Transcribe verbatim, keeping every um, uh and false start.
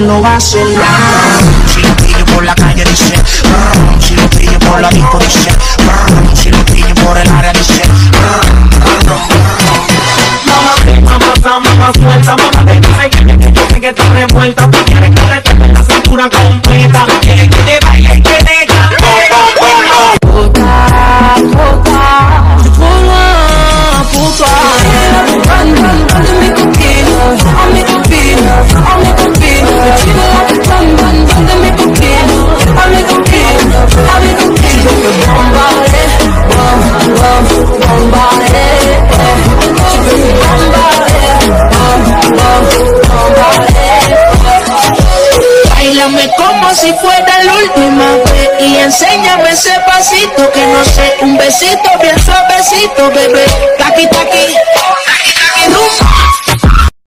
lo va a hacer. Si lo pillo por la calle dice, si lo pillo por la disco dice, si lo pillo por el área dice. Mamá, mamá, suelta, mamá, te cae, que yo sé que está revuelta. Tú quieres que le tenga la cintura completa. Quieres que te baile y que te cante. Puta, puta, puta, puta. Run, run, run, de mi coquina, a mi coquina, a mi coquina. Run, run, run, de mi coquina, a mi coquina, a mi coquina. Bombare, bom, bom, bombare. Báilame como si fuera la última vez y enséñame ese pasito que no sé, un besito bien suavecito, bebé. Taqui, taqui.